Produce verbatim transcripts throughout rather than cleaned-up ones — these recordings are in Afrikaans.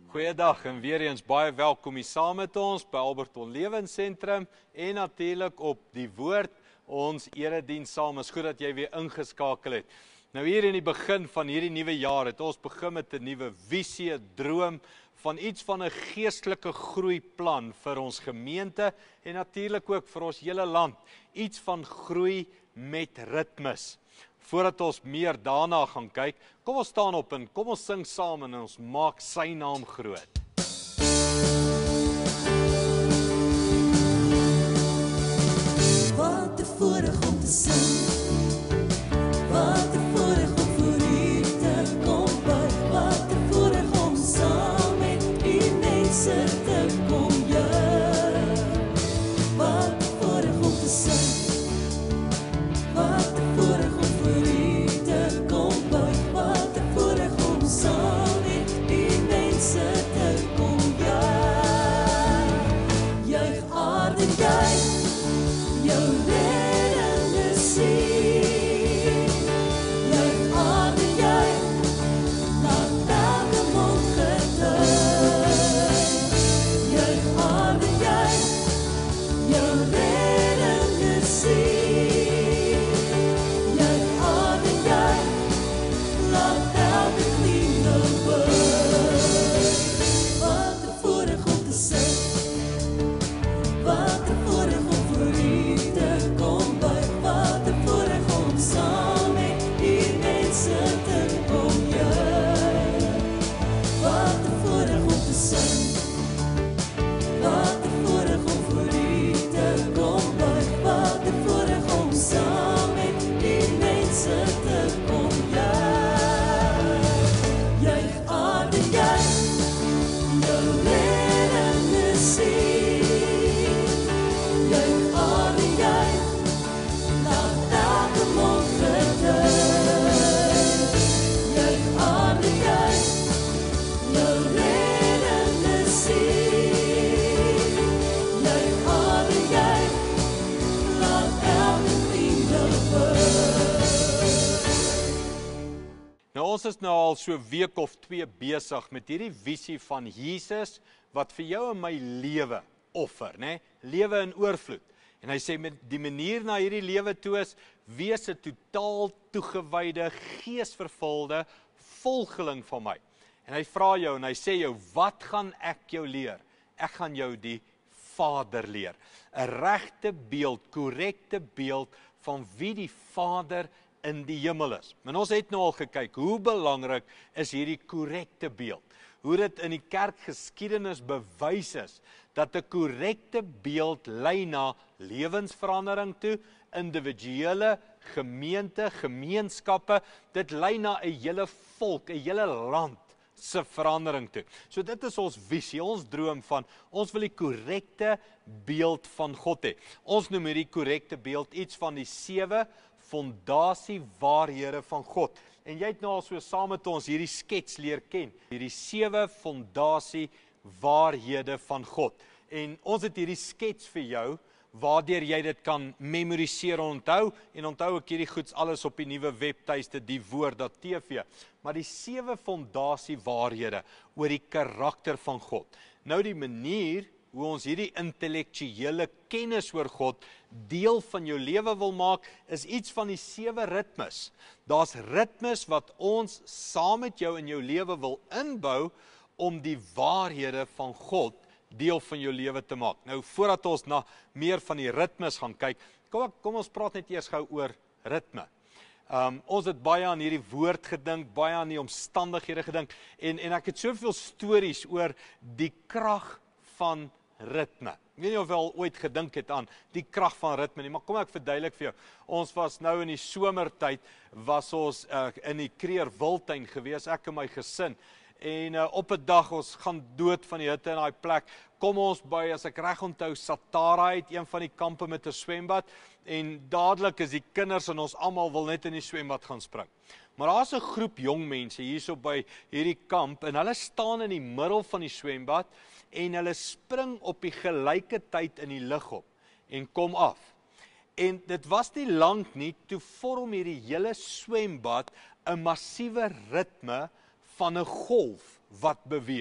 Goeiedag en weer eens baie welkom hier saam met ons by Alberton Lewensentrum en natuurlik op die woord ons erediens saam. Is goed dat jy weer ingeskakel het. Nou hier in die begin van hierdie nuwe jaar het ons begin met 'n nuwe visie, 'n droom van iets van 'n geestelike groeiplan vir ons gemeente en natuurlik ook vir ons hele land. Iets van groei met ritmes. Voordat ons meer daarna gaan kyk, kom ons staan op en kom ons sing saam en ons maak sy naam groot. Wat 'n voorreg om te sing. Wat 'n voorreg om voor U te kom buig. Wat 'n voorreg om saam met U mense te kom juig. Wat 'n voorreg om te sing. Wat 'n voorreg om voor U te kom buig. Wat 'n voorreg om saam met U mense te kom juig. Juig aarde, juig, jou reddende seën. Juich aarde, juich, laat elke mond getuig. Juich aarde, juich, jou reddende seën. Juich aarde, juich, laat elke knie nou buig. Wat 'n voorreg om te sing. Wat 'n voorreg om voor U te kom buig. Wat 'n voorreg om saam met U mense te kom juig. Wat 'n voorreg om te sing. Wat 'n voorreg om voor U te kom buig. Wat 'n voorreg om saam met U mense te kom juig. Juich aarde, juich, jou reddende seën. Juich aarde, juich, laat elke mond getuig. Juich aarde, juich, jou reddende seën. Juich aarde, juich, laat elke knie nou buig. Nou ons is nou al so 'n week of twee besig met hierdie visie van Jesus wat vir jou en my lewe offer, né? Lewe in oorvloed. En hy sê met die manier na hierdie lewe toe is, wees 'n totaal toegewyde, geesvervulde volgeling van my. En hy vra jou en hy sê jou, wat gaan ek jou leer? Ek gaan jou die Vader leer. 'n Regte beeld, korrekte beeld van wie die Vader in die hemel is. En ons het nou al gekyk, hoe belangrik is hierdie korrekte beeld. Hoe dit in die kerkgeskiedenis bewys is, dat 'n korrekte beeld lei na lewensverandering toe, individuele, gemeente, gemeenskappe, dit lei na 'n hele volk, 'n hele land se verandering toe. So dit is ons visie, ons droom van, ons wil die korrekte beeld van God hê. Ons noem hierdie korrekte beeld iets van die sewe fondasie waarhede van God. En jy het nou al so saam met ons hierdie skets leer ken, hierdie sewe fondasie waarhede van God. En ons het hierdie skets vir jou, waardeur jy dit kan memoriseer en onthou, en onthou ek hierdie goeds alles op die nuwe webtuiste, die woord dot t v. Maar die sewe fondasie waarhede oor die karakter van God. Nou die manier hoe ons hierdie intellektuele kennis oor God deel van jou lewe wil maak, is iets van die sewe ritmes. Daar's ritmes wat ons saam met jou in jou lewe wil inbou om die waarhede van God deel van jou lewe te maak. Nou voordat ons na meer van die ritmes gaan kyk, kom, kom ons praat net eers gou oor ritme. Um, ons het baie aan hierdie woord gedink, baie aan die omstandighede gedink, en, en ek het soveel stories oor die krag van ritme. Ek weet nie of jy al ooit gedink het aan die krag van ritme nie, maar kom ek verduidelik vir jou. Ons was nou in die somertyd, was ons uh, in die Kreer Wildtuin gewees, ek en my gesin, en uh, op 'n dag, ons gaan dood van die hitte in daai plek, kom ons by, as ek reg onthou, Satara uit, een van die kampe met 'n swembad, en dadelik is die kinders en ons almal wil net in die swembad gaan spring. Maar daar's 'n groep jong mense hierso by hierdie kamp, en hulle staan in die middel van die swembad, en hulle spring op die gelyke tyd in die lug op, en kom af. En dit was nie lank nie, toe vorm hierdie hele swembad 'n massiewe ritme van 'n golf wat beweeg.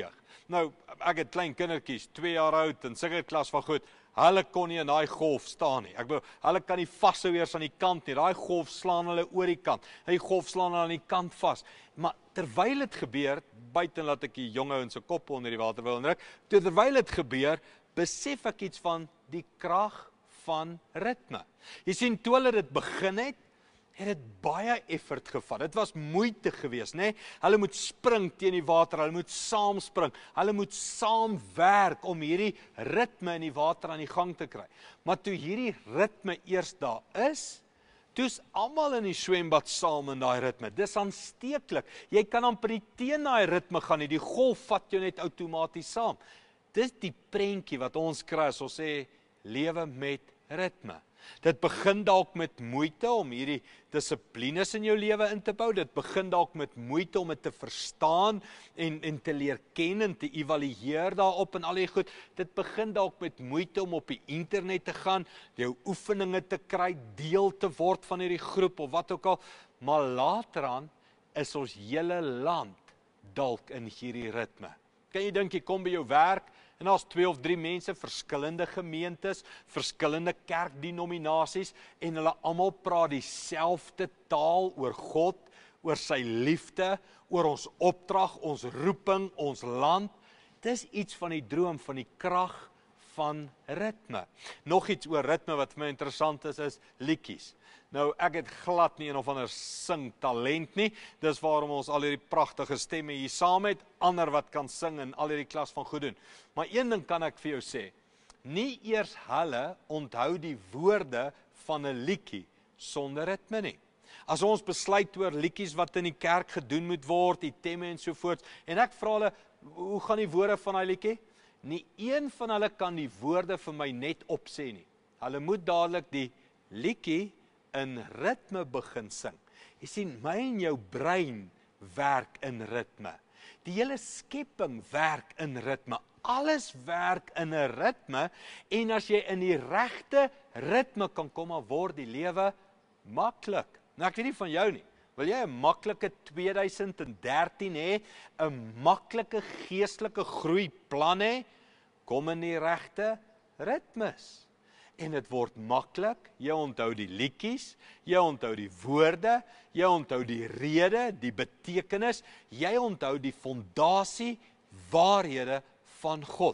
Nou, ek het klein kindertjies, twee jaar oud, en sulke klas van goed, hulle kon nie in daai golf staan nie. Ek bedoel, hulle kan nie vashou eers aan die kant nie, daai golf slaan hulle oor die kant, die golf slaan hulle aan die kant vas. Maar terwyl dit gebeur, buiten laat ek die jong ouens se kop onder die water wil indruk, terwyl dit gebeur, besef ek iets van die krag van ritme. Jy sien, toe hulle dit begin het, het dit baie effort gevat. Dit was moeite geweest, né? Hulle moet spring teen die water, hulle moet saam spring, hulle moet saam werk om hierdie ritme in die water aan die gang te kry. Maar toe hierdie ritme eers daar is, toe's almal in die swembad saam in daai ritme. Dis aansteeklik. Jy kan amper nie teen daai ritme gaan nie. Die golf vat jou net outomaties saam. Dis die prentjie wat ons kry as ons sê lewe met ritme. Dit begin dalk met moeite om hierdie dissiplines in jou lewe in te bou. Dit begin dalk met moeite om dit te verstaan en, en te leer ken en te evalueer daarop en al die goed. Dit begin dalk met moeite om op die internet te gaan, jou oefeninge te kry, deel te word van hierdie groep of wat ook al. Maar later aan is ons hele land dalk in hierdie ritme. Kan jy dink, jy kom by jou werk, en daar's twee of drie mense, verskillende gemeentes, verskillende kerkdenominasies, en hulle almal praat dieselfde taal oor God, oor sy liefde, oor ons opdrag, ons roeping, ons land. Dis iets van die droom van die krag van ritme. Nog iets oor ritme wat vir my interessant is, is liedjies. Nou, ek het glad nie een of ander sing talent nie, dis waarom ons al hierdie pragtige stemme hier saam het, ander wat kan sing en al hierdie klas van goed doen. Maar een ding kan ek vir jou sê, nie eers hulle onthou die woorde van 'n liedjie sonder ritme nie. As ons besluit oor liedjies wat in die kerk gedoen moet word, die temme en so voort, en ek vra hulle, hoe gaan die woorde van daai liedjie? Nie een van hulle kan die woorde vir my net opsê nie. Hulle moet dadelik die liedjie in ritme begin sing. Jy sien, my en jou brein werk in ritme. Die hele skepping werk in ritme. Alles werk in 'n ritme, en as jy in die regte ritme kan kom, dan word die lewe maklik. Nou, ek weet nie van jou nie. Wil jy 'n maklike tweeduisend dertien hê, 'n maklike geestelike groeiplan hê? Kom in die regte ritmes. En dit word maklik, jy onthou die liedjies, jy onthou die woorde, jy onthou die rede, die betekenis, jy onthou die fondasie, waarhede van God.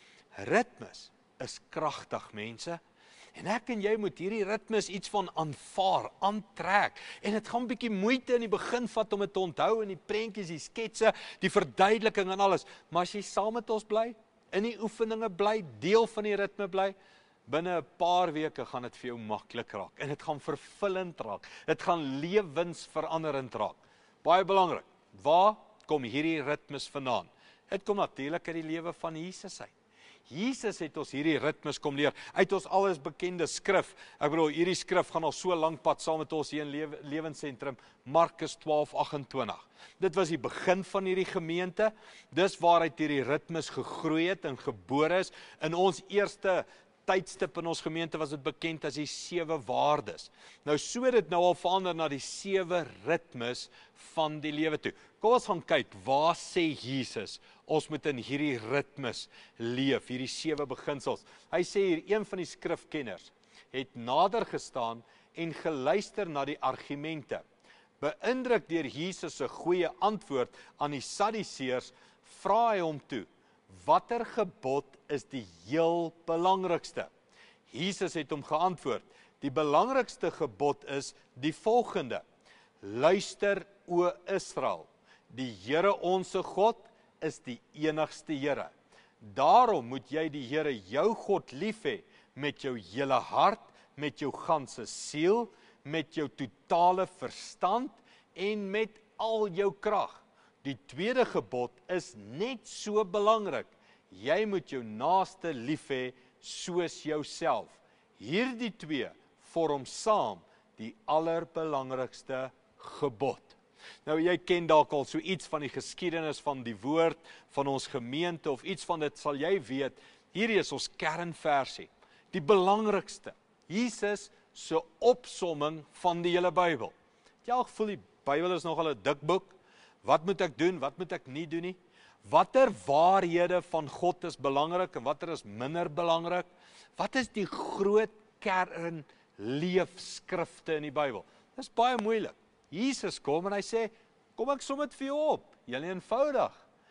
Ritmes is kragtig, mense. En ek en jy moet hierdie ritmes iets van aanvaar, aantrek. En dit gaan 'n bietjie moeite in die begin vat om dit te onthou, en die prentjies, die sketse, die verduideliking en alles. Maar as jy saam met ons bly, in die oefeninge bly, deel van die ritme bly, binne 'n paar weke gaan dit vir jou maklik raak. En dit gaan vervullend raak. Dit gaan lewensveranderend raak. Baie belangrik, waar kom hierdie ritmes vandaan? Dit kom natuurlik uit die lewe van Jesus uit. Jesus het ons hierdie ritmes kom leer, uit ons alles bekende skrif. Ek bedoel, hierdie skrif gaan al so lank pad saam met ons hier in lewe, Lewensentrum, Markus twaalf agt-en-twintig. Dit was die begin van hierdie gemeente, dis waaruit hierdie ritmes gegroei het en gebore is. In ons eerste tydstip in ons gemeente was dit bekend as die sewe waardes. Nou so het dit nou al verander na die sewe ritmes van die lewe toe. Kom ons gaan kyk, waar sê Jesus, ons moet in hierdie ritmes leef, hierdie sewe beginsels. Hy sê hier, een van die skrifkenners het nader gestaan en geluister na die argumente. Beïndruk deur Jesus se goeie antwoord aan die Sadduseërs, vra hy hom toe, watter gebod is die heel belangrikste? Jesus het hom geantwoord, die belangrikste gebod is die volgende: luister, o Israel, die Here onse God is die enigste Here. Daarom moet jy die Here jou God lief hê met jou hele hart, met jou ganse siel, met jou totale verstand en met al jou krag. Die tweede gebod is net so belangrik. Jy moet jou naaste lief hê soos jouself. Hierdie twee vorm saam die allerbelangrikste gebod. Nou, jy ken dalk al so iets van die geskiedenis van die woord, van ons gemeente, of iets van dit sal jy weet. Hierdie is ons kernversie, die belangrikste. Jesus se opsomming van die hele Bybel. Ja, ek voel die Bybel is nogal 'n dik boek. Wat moet ek doen, wat moet ek nie doen nie? Watter waarhede van God is belangrik en watter is minder belangrik? Wat is die groot kern leefskrifte in die Bybel? Dit is baie moeilik. Jesus kom en hy sê, kom ek som dit vir jou op, heel eenvoudig.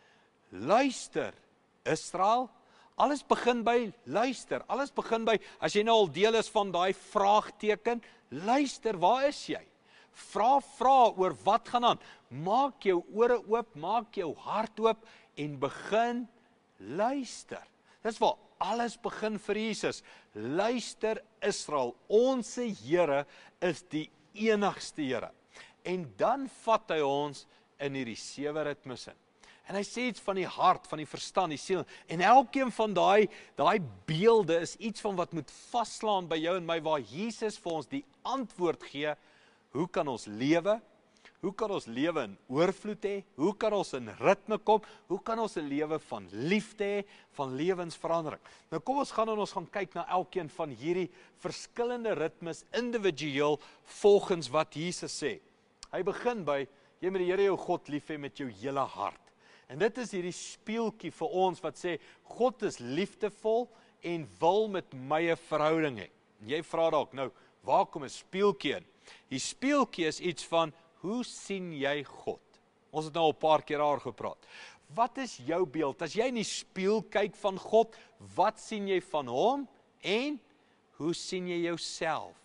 Luister, Israel, alles begin by luister, alles begin by, as jy nou al deel is van daai vraagteken, luister, waar is jy? Vra, vra oor wat gaan aan, maak jou ore oop, maak jou hart oop, en begin luister. Dis waar alles begin vir Jesus. Luister Israel, ons Here is die enigste Here. En dan vat hy ons in hierdie sewe ritmes in. En hy sê iets van die hart, van die verstand, die siel. En elkeen van daai daai beelde is iets van wat moet vaslaan by jou en my, waar Jesus vir ons die antwoord gee. Hoe kan ons lewe? Hoe kan ons lewe in oorvloed hê? Hoe kan ons in ritme kom? Hoe kan ons 'n lewe van liefde hê, van lewensverandering? Nou kom ons gaan en ons gaan kyk na elkeen van hierdie verskillende ritmes individueel volgens wat Jesus sê. Hy begin by, jy moet die Here jou God lief hê met jou hele hart. En dit is hierdie speeltjie vir ons wat sê, God is liefdevol en wil met my 'n verhouding hê. En jy vra dalk, nou, waar kom 'n speeltjie in? Die speeltjie is iets van, hoe sien jy God? Ons het nou al 'n paar keer daar gepraat. Wat is jou beeld? As jy in die spieël kyk van God, wat sien jy van hom? En hoe sien jy jouself?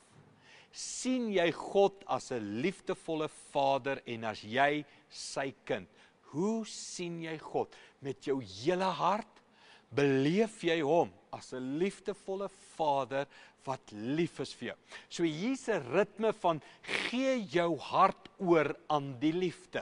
Sien jy God as 'n liefdevolle Vader en as jy sy kind? Hoe sien jy God? Met jou hele hart? Beleef jy hom as 'n liefdevolle Vader wat lief is vir jou? So hier's 'n ritme van gee jou hart oor aan die liefde.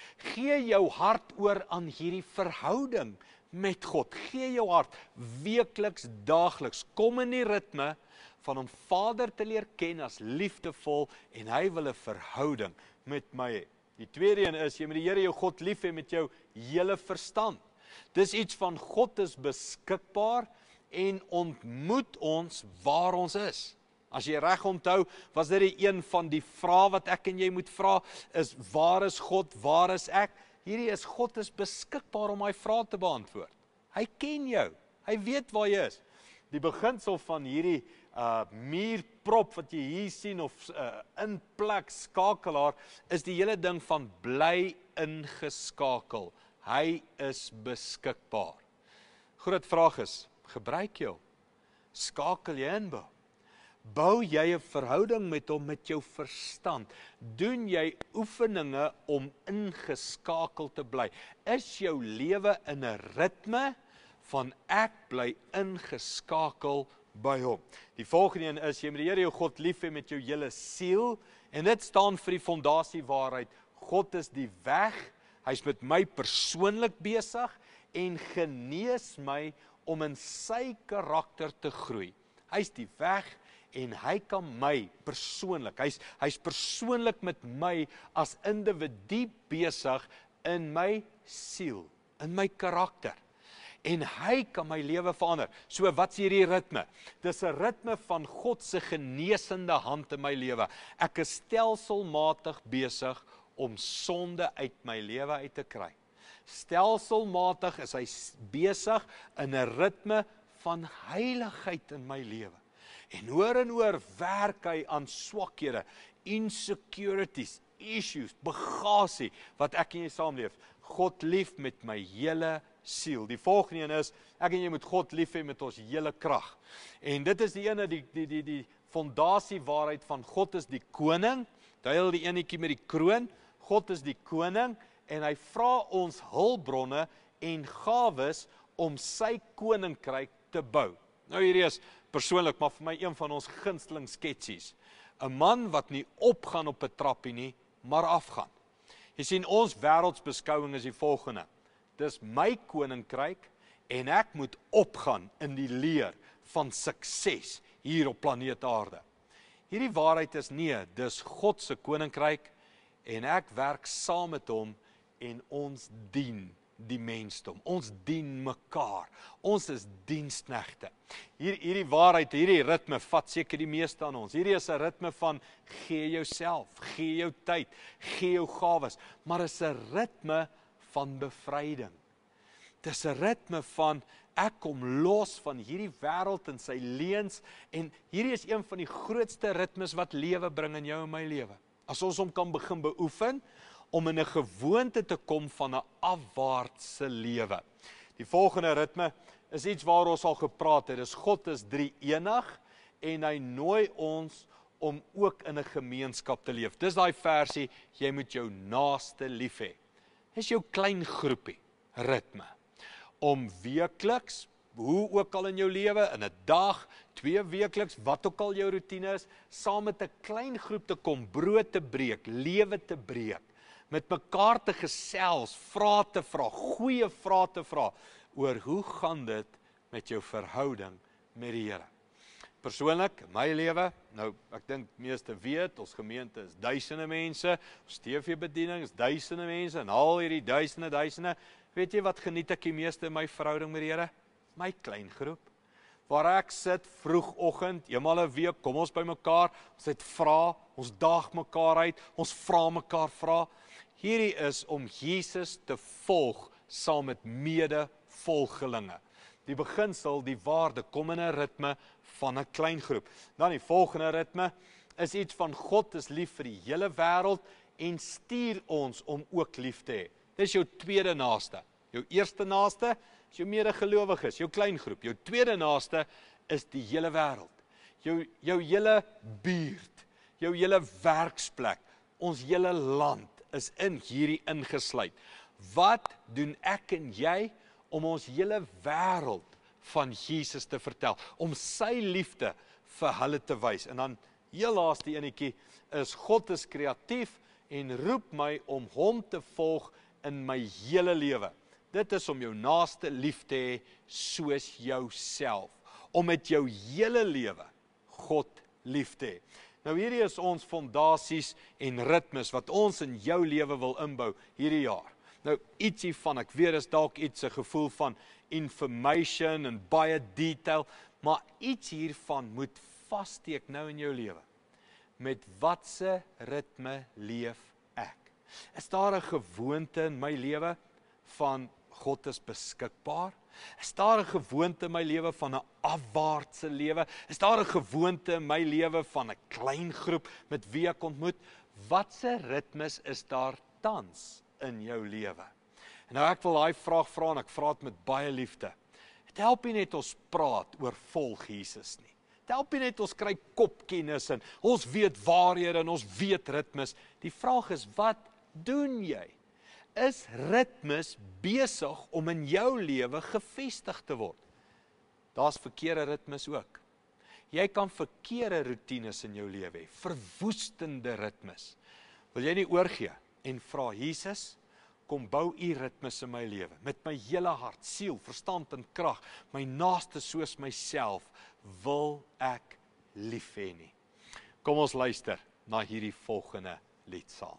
Gee jou hart oor aan hierdie verhouding met God. Gee jou hart weekliks, daagliks. Kom in die ritme van om Vader te leer ken as liefdevol en hy wil 'n verhouding met my hê. Die tweede een is, jy moet die Here jou God lief hê met jou hele verstand. Dis iets van God is beskikbaar en ontmoet ons waar ons is. As jy reg onthou, was dit die een van die vrae wat ek en jy moet vra, is waar is God, waar is ek? Hierdie is, God is beskikbaar om my vrae te beantwoord. Hy ken jou, hy weet waar jy is. Die beginsel van hierdie uh, muurprop wat jy hier sien, of uh, inplek skakelaar, is die hele ding van bly ingeskakel. Hy is beskikbaar. Groot vraag is, gebruik jy hom? Skakel jy in by? Bou jy 'n verhouding met hom met jou verstand? Doen jy oefeninge om ingeskakel te bly? Is jou lewe in 'n ritme van ek bly ingeskakel by hom? Die volgende een is, jy moet die Here jou God lief hê met jou hele siel, en dit staan vir die fondasie waarheid. God is die weg, hy's met my persoonlik besig en genees my om in sy karakter te groei. Hy's die weg en hy kan my persoonlik, hy's hy's persoonlik met my as individu besig in my siel, in my karakter. En hy kan my lewe verander. So wat's hierdie ritme? Dis 'n ritme van God se genesende hand in my lewe. Ek is stelselmatig besig om sonde uit my lewe uit te kry. Stelselmatig is hy besig in 'n ritme van heiligheid in my lewe. En oor en oor werk hy aan swakhede, insecurities, issues, bagasie, wat ek en jy saamleef. God lief met my hele siel. Die volgende een is, ek en jy moet God lief hê met ons hele krag. En dit is die ene, die, die, die, die fondasie waarheid van God is die koning, duil die enetjie met die kroon, God is die koning, en hy vra ons hulpbronne en gawes om sy koninkryk te bou. Nou hierdie is persoonlik, maar vir my een van ons gunsteling sketsies. 'n Man wat nie opgaan op 'n trappie nie, maar afgaan. Jy sien, ons wêreldsbeskouing is die volgende. Dis my koninkryk en ek moet opgaan in die leer van sukses hier op planeet Aarde. Hierdie waarheid is nee, dis God se koninkryk en ek werk saam met hom en ons dien die mensdom. Ons dien mekaar. Ons is diensknegte. Hier, hierdie waarheid, hierdie ritme vat seker die meeste aan ons. Hierdie is 'n ritme van gee jouself, gee jou tyd, gee jou gawes, maar is 'n ritme van bevryding. Dis 'n ritme van ek kom los van hierdie wêreld en sy leuns en hierdie is een van die grootste ritmes wat lewe bring in jou en my lewe. As ons hom kan begin beoefen om in 'n gewoonte te kom van 'n afwaartse lewe. Die volgende ritme is iets waar ons al gepraat het. Dis God is drie-enig en hy nooi ons om ook in 'n gemeenskap te leef. Dis daai versie, jy moet jou naaste lief hê. Dis jou klein groepie ritme. Om weekliks, hoe ook al in jou lewe, in 'n dag, twee weekliks, wat ook al jou routine is, saam met 'n klein groep te kom, brood te breek, lewe te breek, met mekaar te gesels, vrae te vra, goeie vrae te vra, oor hoe gaan dit met jou verhouding met die Here. Persoonlik, in my lewe, nou, ek dink meeste weet, ons gemeente is duisende mense, ons T V-bediening is duisende mense, en al hierdie duisende, duisende, weet jy wat geniet ek die meeste in my verhouding met die Here? My klein groep, waar ek sit vroegoggend, eenmal 'n week, kom ons by mekaar, ons het vra, ons daag mekaar uit, ons vra mekaar vra. Hierdie is om Jesus te volg saam met mede-volgelinge. Die beginsel, die waarde, kom in 'n ritme van 'n klein groep. Dan die volgende ritme is iets van God is lief vir die hele wêreld en stuur ons om ook lief te hê. Dis jou tweede naaste. Jou eerste naaste is jou medegelowiges, jou klein groep. Jou tweede naaste is die hele wêreld. Jou jou hele buurt, jou hele werksplek, ons hele land is in hierdie ingesluit. Wat doen ek en jy om ons hele wêreld van Jesus te vertel, om sy liefde vir hulle te wys? En dan heel laaste enetjie is God is kreatief en roep my om hom te volg in my hele lewe. Dit is om jou naaste lief te hê soos jouself, om met jou hele lewe God lief te hê. Nou hierdie is ons fondasies en ritmes wat ons in jou lewe wil inbou hierdie jaar. Nou ietsie van, ek weet is dalk iets 'n gevoel van information en baie detail, maar iets hiervan moet vassteek nou in jou lewe. Met watse ritme leef ek? Is daar 'n gewoonte in my lewe van God is beskikbaar? Is daar 'n gewoonte in my lewe van 'n afwaartse lewe? Is daar 'n gewoonte in my lewe van 'n klein groep met wie ek ontmoet? Watse ritmes is daar tans in jou lewe? En nou ek wil daai vraag vra en ek vra dit met baie liefde. Dit help nie net ons praat oor volg Jesus nie. Dit help nie net ons kry kopkennis en ons weet waarhede en ons weet ritmes. Die vraag is, wat doen jy? Is ritmes besig om in jou lewe gevestig te word? Daar's verkeerde ritmes ook. Jy kan verkeerde roetines in jou lewe hê, verwoestende ritmes. Wil jy nie oorgee en vra, Jesus, kom bou u ritmes in my lewe, met my hele hart, siel, verstand en krag, my naaste soos myself, wil ek lief hê nie. Kom ons luister na hierdie volgende lied saam.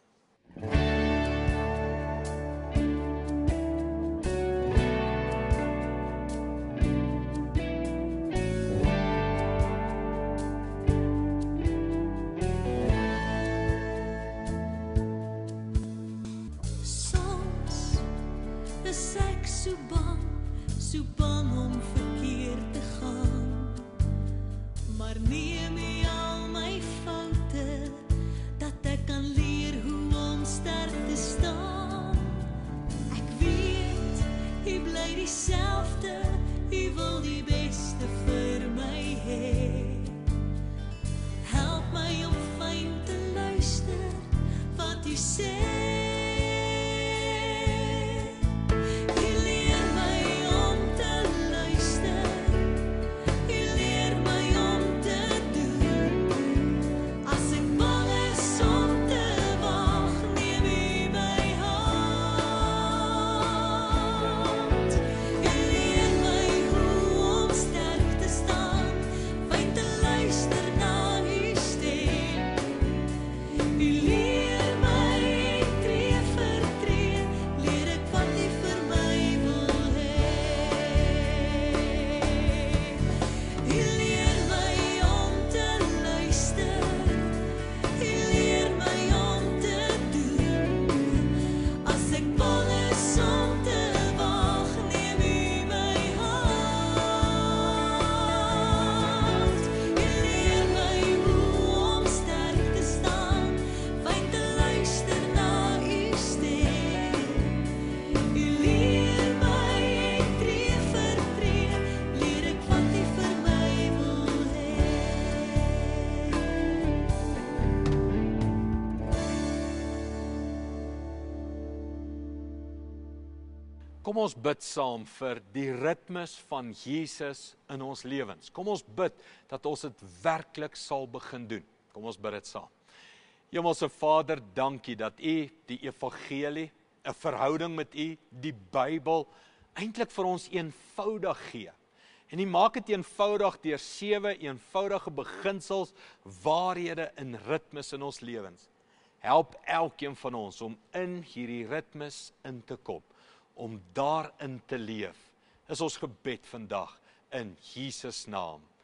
Is ek so bang, so bang om verkeerd te gaan. Maar neem jy al my foute, dat ek kan leer hoe om sterk te staan. Ek weet, jy bly dieselfde, jy wil die beste vir my hê. Help my om fyn te luister, wat jy sê. You lead my Kom ons bid saam vir die ritmes van Jesus in ons lewens. Kom ons bid dat ons dit werklik sal begin doen. Kom ons bid dit saam. Hemelse Vader, dankie dat U die evangelie, 'n verhouding met U, die Bybel, eintlik vir ons eenvoudig gee. En U maak dit eenvoudig deur sewe eenvoudige beginsels, waarhede en ritmes in ons lewens. Help elkeen van ons om in hierdie ritmes in te kom, om daarin te leef. Is ons gebed vandag in Jesus naam.